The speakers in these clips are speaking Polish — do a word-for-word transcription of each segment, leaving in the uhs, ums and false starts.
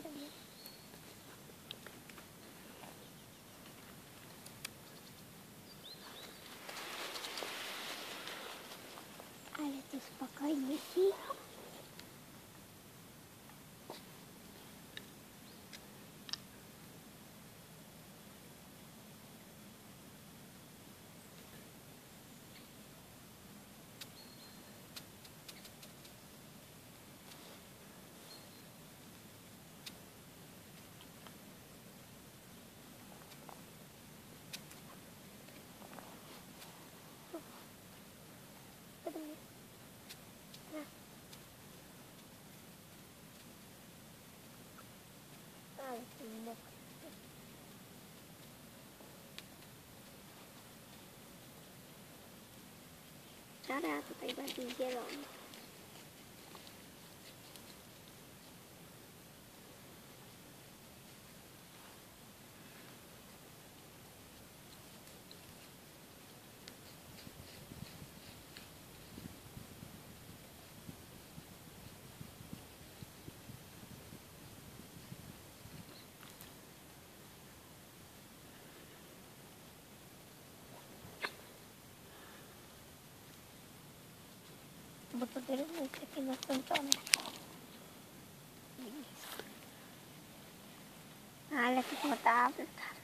Ale to spokojnie, cicho. Ale to mokre. Szary, a tutaj bardziej zielony. Bo to drewno jest takie nakończone. Ale to woda wystarczy.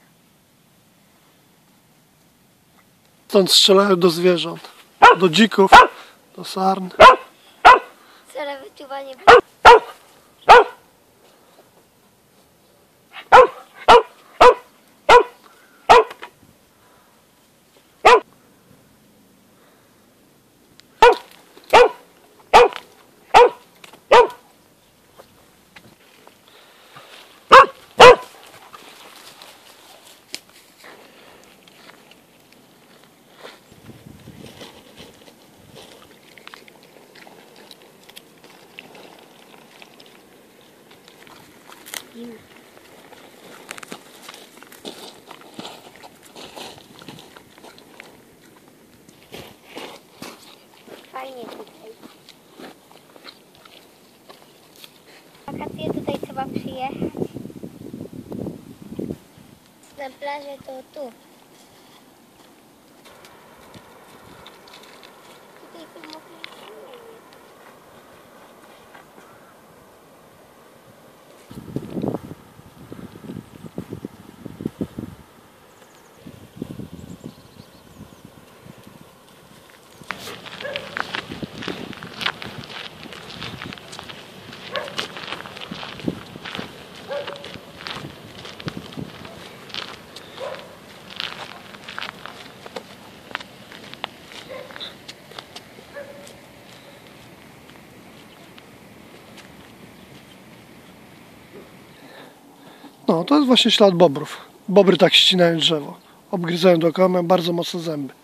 Stąd strzelają do zwierząt, do dzików, do sarn. Cele wyczuwanie. Fajnie tutaj. Wakacje tutaj trzeba przyjechać. Na plażę to tu. Tutaj to mogę No, to jest właśnie ślad bobrów. Bobry tak ścinają drzewo. Obgryzają dookoła, mają bardzo mocne zęby.